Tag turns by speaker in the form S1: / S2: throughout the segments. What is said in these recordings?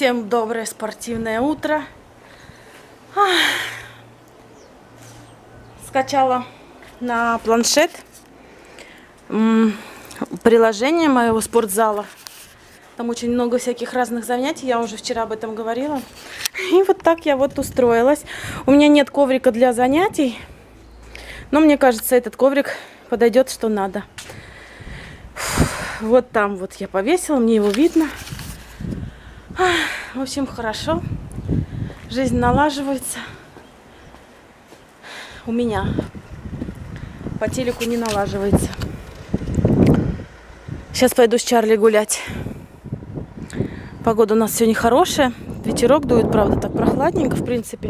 S1: Всем доброе спортивное утро. Скачала на планшет приложение моего спортзала. Там очень много всяких разных занятий. Я уже вчера об этом говорила. И вот так я вот устроилась. У меня нет коврика для занятий. Но мне кажется, этот коврик подойдет что надо. Вот там вот я повесила. Мне его видно. В общем, хорошо. Жизнь налаживается. У меня по телеку не налаживается. Сейчас пойду с Чарли гулять. Погода у нас сегодня хорошая. Ветерок дует, правда, так прохладненько, в принципе.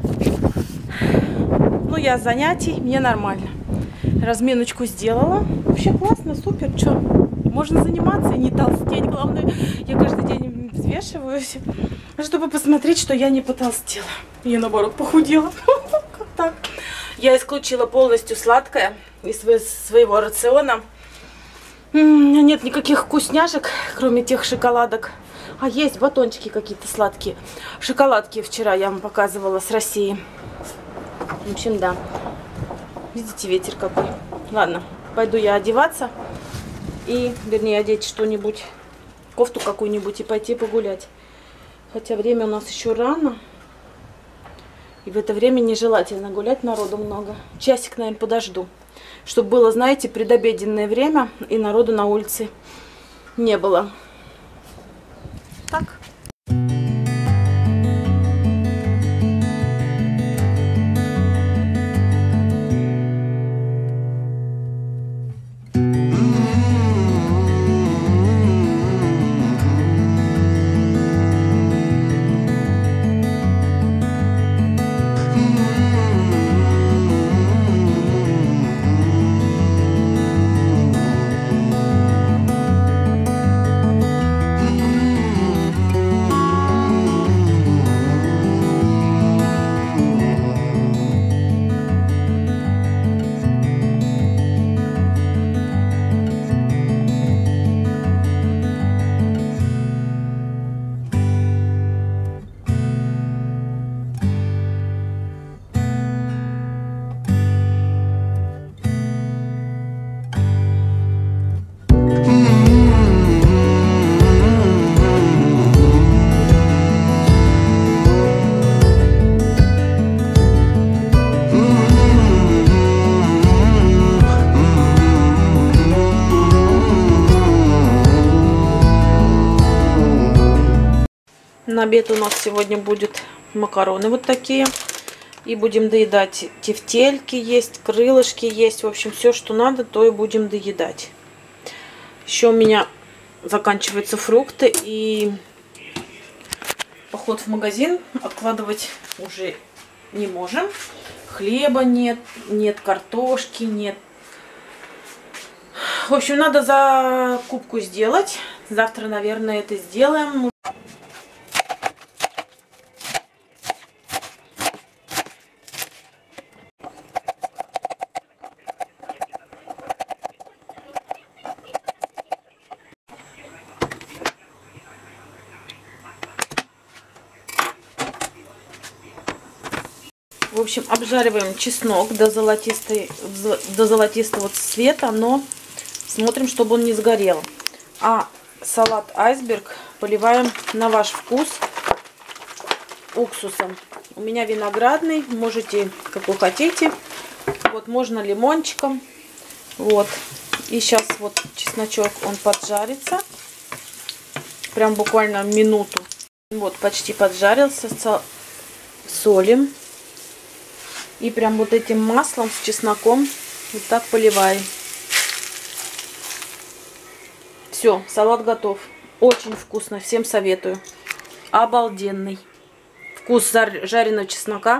S1: Ну, я с занятий, мне нормально. Разминочку сделала. Вообще классно, супер. Что? Можно заниматься и не толстеть. Главное, я каждый день взвешиваюсь, чтобы посмотреть, что я не потолстела. Я, наоборот, похудела. Как так? Я исключила полностью сладкое из своего рациона. У меня нет никаких вкусняшек, кроме тех шоколадок. А есть батончики какие-то сладкие. Шоколадки вчера я вам показывала с России. В общем, да. Видите, ветер какой. Ладно, пойду я одеваться. И, вернее, одеть что-нибудь, кофту какую-нибудь и пойти погулять. Хотя время у нас еще рано. И в это время нежелательно гулять, народу много. Часик, наверное, подожду. Чтобы было, знаете, предобеденное время и народу на улице не было. Так. На обед у нас сегодня будет макароны вот такие. И будем доедать тефтельки есть, крылышки есть. В общем, все, что надо, то и будем доедать. Еще у меня заканчиваются фрукты. И поход в магазин откладывать уже не можем. Хлеба нет, нет картошки, нет. В общем, надо закупку сделать. Завтра, наверное, это сделаем. В общем, обжариваем чеснок до золотистого цвета, но смотрим, чтобы он не сгорел. А салат айсберг поливаем на ваш вкус уксусом. У меня виноградный, можете какой хотите. Вот, можно лимончиком. Вот. И сейчас вот чесночок, он поджарится. Прям буквально минуту. Вот, почти поджарился. Солим. И прям вот этим маслом с чесноком вот так поливаем. Все, салат готов. Очень вкусно, всем советую. Обалденный. Вкус жареного чеснока.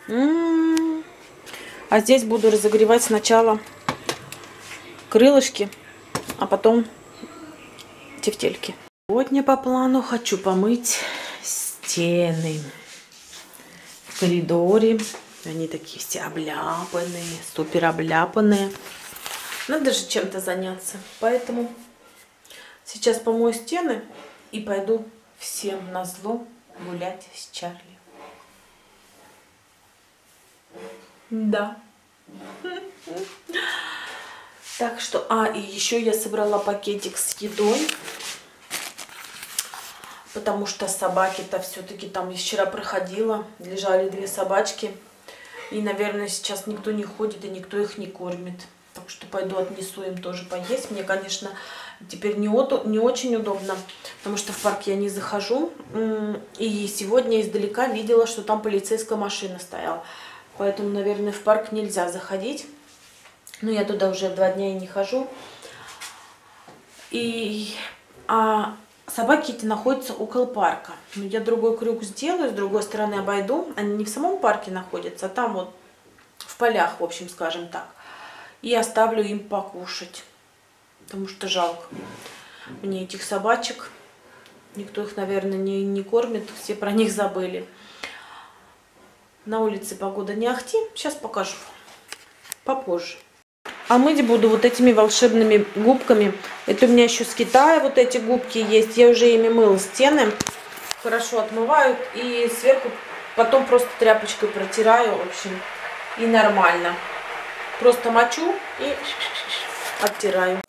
S1: А здесь буду разогревать сначала крылышки, а потом тефтельки. Сегодня по плану хочу помыть стены в коридоре. Они такие все обляпанные, супер обляпанные. Надо же чем-то заняться. Поэтому сейчас помою стены и пойду всем назло гулять с Чарли. Да. Так что, и еще я собрала пакетик с едой, потому что собаки-то все-таки там вчера проходила, лежали 2 собачки, и, наверное, сейчас никто не ходит и никто их не кормит. Так что пойду отнесу им тоже поесть. Мне, конечно, теперь не очень удобно, потому что в парк я не захожу, и сегодня издалека видела, что там полицейская машина стояла, поэтому, наверное, в парк нельзя заходить. Но я туда уже 2 дня и не хожу. Собаки эти находятся около парка. Но я другой круг сделаю, с другой стороны обойду. Они не в самом парке находятся, а там вот в полях, в общем, скажем так. И оставлю им покушать. Потому что жалко мне этих собачек. Никто их, наверное, не кормит. Все про них забыли. На улице погода не ахти. Сейчас покажу. Попозже. А мыть буду вот этими волшебными губками. Это у меня еще с Китая вот эти губки есть. Я уже ими мыла стены. Хорошо отмывают. И сверху потом просто тряпочкой протираю. В общем, и нормально. Просто мочу и оттираю.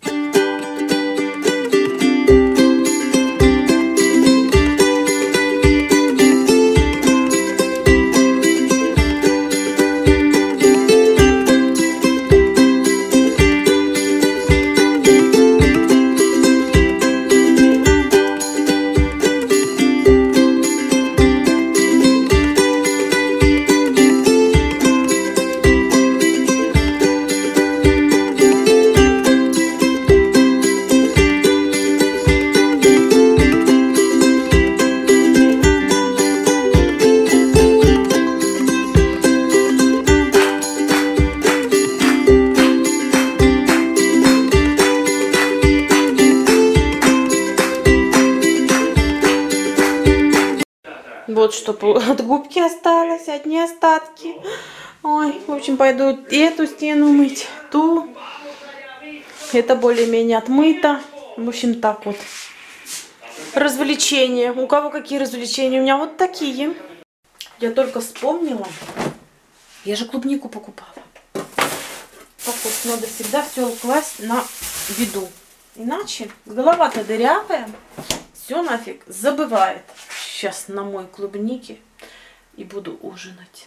S1: Вот что от губки осталось, одни остатки. Ой, в общем, пойду эту стену мыть, ту. Это более-менее отмыто. В общем, так вот. Развлечения. У кого какие развлечения? У меня вот такие. Я только вспомнила. Я же клубнику покупала. Так вот, надо всегда все класть на виду. Иначе голова-то дырявая. Все нафиг забывает. Сейчас на мой клубнике и буду ужинать.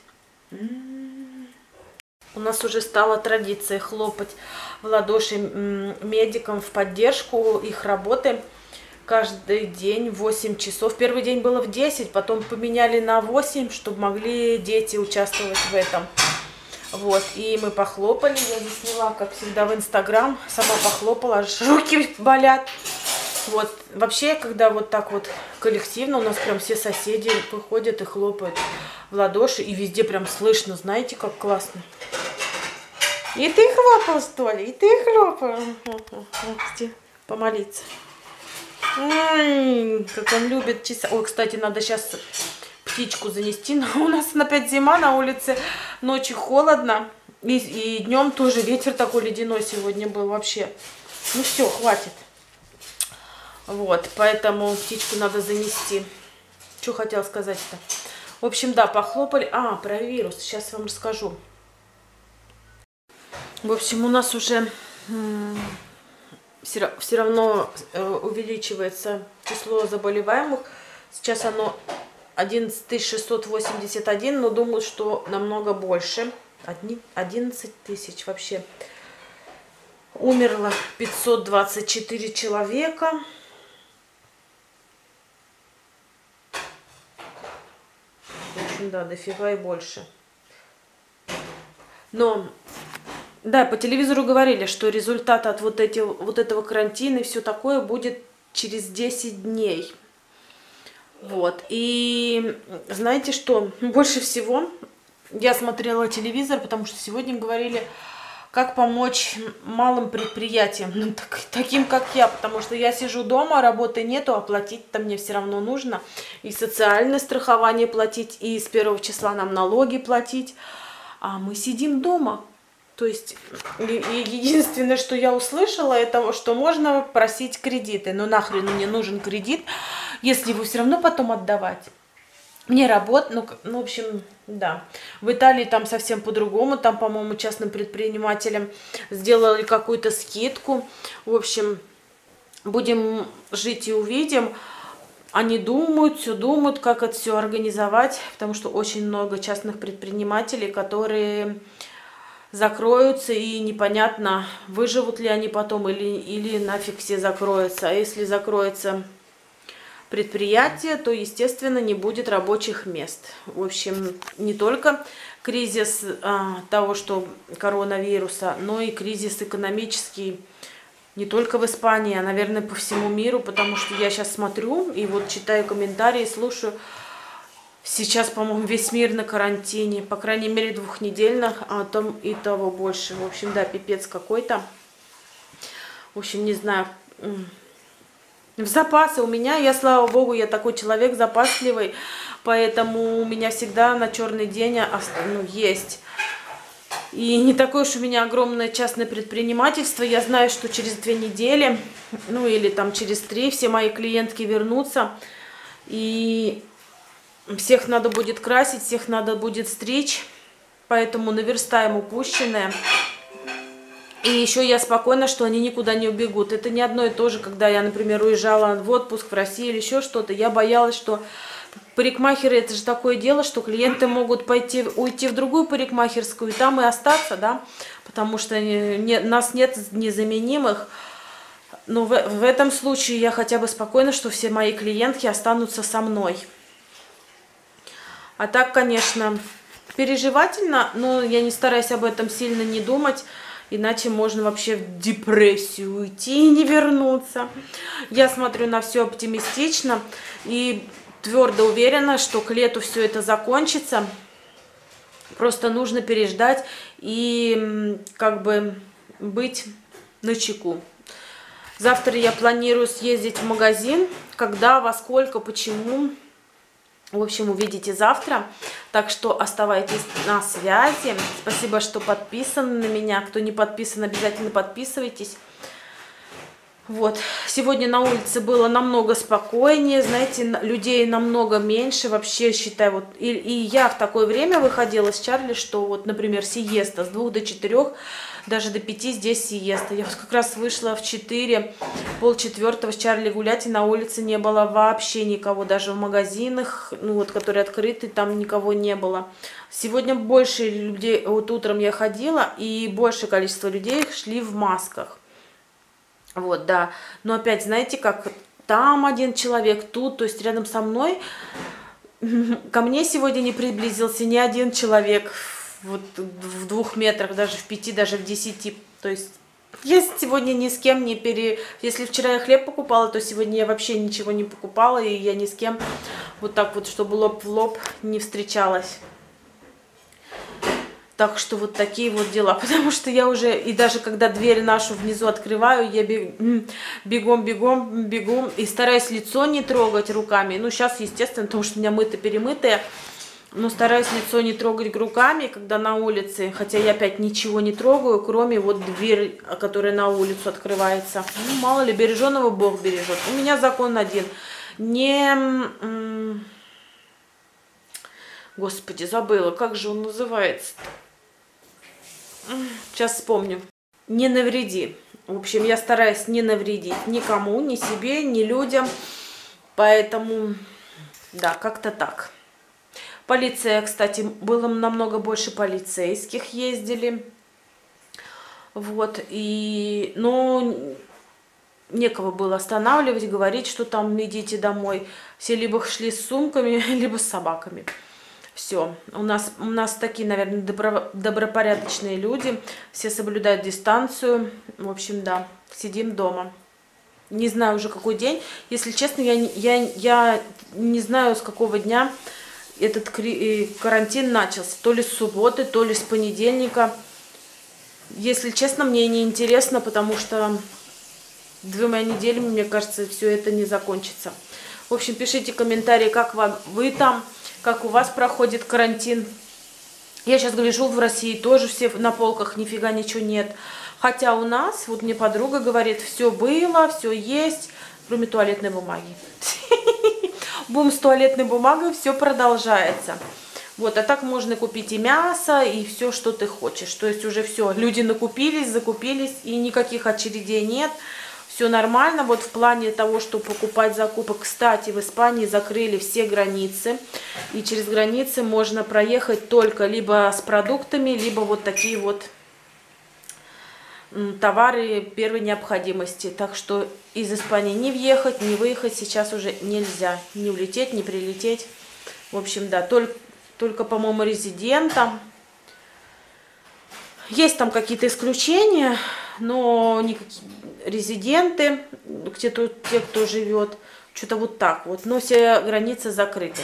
S1: У нас уже стала традиция хлопать в ладоши медикам в поддержку их работы. Каждый день в 8 часов. Первый день было в 10, потом поменяли на 8, чтобы могли дети участвовать в этом. Вот, и мы похлопали. Я засняла, как всегда, в Инстаграм. Сама похлопала, аж руки болят. Вот, вообще, когда вот так вот коллективно, у нас прям все соседи выходят и хлопают в ладоши, и везде прям слышно, знаете, как классно. И ты хлопал, что ли? И ты хлопал? Помолиться. Как он любит часа. Ой, кстати, надо сейчас птичку занести. Но у нас опять зима на улице, ночью холодно, и днем тоже ветер такой ледяной сегодня был вообще. Ну все, хватит. Вот, поэтому птичку надо занести. Что хотела сказать-то? В общем, да, похлопали. Про вирус. Сейчас вам расскажу. В общем, у нас уже все равно увеличивается число заболеваемых. Сейчас оно 11 681, но думаю, что намного больше. 11 тысяч вообще. Умерло 524 человека. В общем, да, дофига и больше. Но, да, по телевизору говорили, что результат от вот этого карантина и все такое будет через 10 дней. Вот. И знаете что? Больше всего я смотрела телевизор, потому что сегодня говорили, как помочь малым предприятиям, ну, таким как я, потому что я сижу дома, работы нету, а платить-то мне все равно нужно. И социальное страхование платить, и с 1 числа нам налоги платить. А мы сидим дома. То есть единственное, что я услышала, это что можно просить кредиты. Но нахрен мне нужен кредит, если его все равно потом отдавать. Мне работа, ну, в общем, да. В Италии там совсем по-другому. Там, по-моему, частным предпринимателям сделали какую-то скидку. В общем, будем жить и увидим. Они думают, все думают, как это все организовать, потому что очень много частных предпринимателей, которые закроются, и непонятно, выживут ли они потом или нафиг все закроются. А если закроется предприятие, то, естественно, не будет рабочих мест. В общем, не только кризис того, что коронавируса, но и кризис экономический. Не только в Испании, а, наверное, по всему миру, потому что я сейчас смотрю и вот читаю комментарии, слушаю. Сейчас, по-моему, весь мир на карантине, по крайней мере, 2-недельных, а там и того больше. В общем, да, пипец какой-то. В общем, не знаю. В запасы у меня, я, слава богу, я такой человек запасливый, поэтому у меня всегда на черный день есть. И не такое уж у меня огромное частное предпринимательство. Я знаю, что через 2 недели, ну или там через 3, все мои клиентки вернутся. И всех надо будет красить, всех надо будет стричь. Поэтому наверстаем упущенное. И еще я спокойна, что они никуда не убегут. Это не одно и то же, когда я, например, уезжала в отпуск в Россию или еще что-то. Я боялась, что парикмахеры — это же такое дело, что клиенты могут уйти в другую парикмахерскую и там и остаться, да, потому что нас нет незаменимых. Но в этом случае я хотя бы спокойна, что все мои клиентки останутся со мной. А так, конечно, переживательно, но я не стараюсь об этом сильно не думать, иначе можно вообще в депрессию уйти и не вернуться. Я смотрю на все оптимистично и твердо уверена, что к лету все это закончится. Просто нужно переждать и как бы быть начеку. Завтра я планирую съездить в магазин. Когда, во сколько, почему. В общем, увидите завтра. Так что оставайтесь на связи. Спасибо, что подписаны на меня. Кто не подписан, обязательно подписывайтесь. Вот. Сегодня на улице было намного спокойнее, знаете, людей намного меньше. Вообще, считаю, вот и я в такое время выходила с Чарли, что вот, например, сиеста с 2 до 4, даже до 5 здесь сиеста. Я вот как раз вышла в 4, полчетвертого с Чарли гулять, и на улице не было вообще никого, даже в магазинах, ну вот, которые открыты, там никого не было. Сегодня больше людей, вот утром я ходила, и большее количество людей шли в масках. Вот, да. Но опять, знаете, как там один человек, тут, то есть рядом со мной, ко мне сегодня не приблизился ни один человек вот в 2 метрах, даже в 5, даже в 10. То есть я сегодня ни с кем не Если вчера я хлеб покупала, то сегодня я вообще ничего не покупала, и я ни с кем вот так вот, чтобы лоб в лоб, не встречалась. Так что вот такие вот дела. Потому что я уже, и даже когда дверь нашу внизу открываю, я бегом и стараюсь лицо не трогать руками. Ну, сейчас, естественно, потому что у меня мыто-перемытое, но стараюсь лицо не трогать руками, когда на улице. Хотя я опять ничего не трогаю, кроме вот двери, которая на улицу открывается. Ну, мало ли, береженого Бог бережет. У меня закон один. Господи, забыла, как же он называется? Сейчас вспомню. Не навреди. В общем, я стараюсь не навредить никому, ни себе, ни людям. Поэтому, да, как-то так. Полиция, кстати, было намного больше полицейских ездили. Вот, но некого было останавливать, говорить, что там идите домой. Все либо шли с сумками, либо с собаками. Все. У нас такие, наверное, добропорядочные люди. Все соблюдают дистанцию. В общем, да, сидим дома. Не знаю уже какой день. Если честно, я не знаю, с какого дня этот карантин начался. То ли с субботы, то ли с понедельника. Если честно, мне не интересно, потому что 2 неделями, мне кажется, все это не закончится. В общем, пишите комментарии, как вы там, как у вас проходит карантин. Я сейчас гляжу, в России тоже все на полках, нифига ничего нет. Хотя у нас, вот мне подруга говорит, все было, все есть, кроме туалетной бумаги. Бум с туалетной бумагой, все продолжается. Вот, а так можно купить и мясо, и все, что ты хочешь. То есть уже все, люди накупились, закупились, и никаких очередей нет. Все нормально. Вот в плане того, что покупать закупок. Кстати, в Испании закрыли все границы. И через границы можно проехать только либо с продуктами, либо вот такие вот товары первой необходимости. Так что из Испании не въехать, не выехать сейчас уже нельзя. Не улететь, не прилететь. В общем, да, только по-моему, резидентам. Есть там какие-то исключения, но никакие резиденты, где-то те, кто живет, что-то вот так вот. Но все границы закрыты.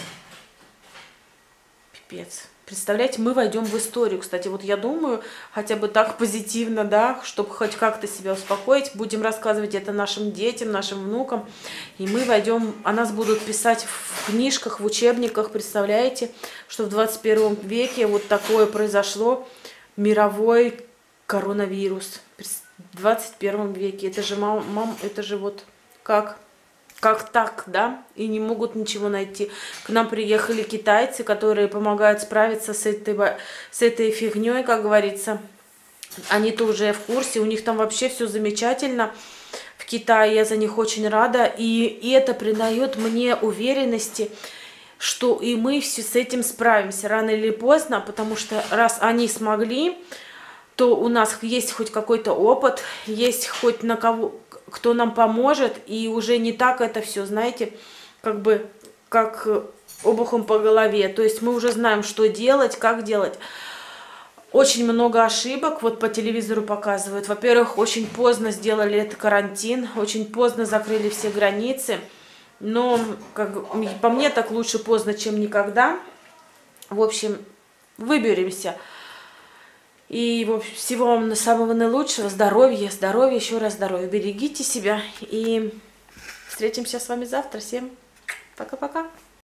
S1: Пипец. Представляете, мы войдем в историю. Кстати, вот я думаю, хотя бы так позитивно, да, чтобы хоть как-то себя успокоить, будем рассказывать это нашим детям, нашим внукам. И мы войдем, о нас будут писать в книжках, в учебниках, представляете, что в 21 веке вот такое произошло, мировой коронавирус. В 21 веке. Это же, это же вот как так, да, и не могут ничего найти. К нам приехали китайцы, которые помогают справиться с этой фигней, как говорится. Они-то уже в курсе, у них там вообще все замечательно в Китае, я за них очень рада. И это придает мне уверенности, что и мы все с этим справимся рано или поздно, потому что раз они смогли, то у нас есть хоть какой-то опыт, есть хоть на кого, кто нам поможет, и уже не так это все, знаете, как бы как обухом по голове. То есть мы уже знаем, что делать, как делать. Очень много ошибок, вот по телевизору показывают. Во-первых, очень поздно сделали этот карантин, очень поздно закрыли все границы. Но по мне так лучше поздно, чем никогда. В общем, выберемся. И всего вам самого наилучшего, здоровья, еще раз здоровья. Берегите себя и встретимся с вами завтра. Всем пока-пока.